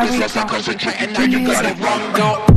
is lost, I concentrate, you got it wrong.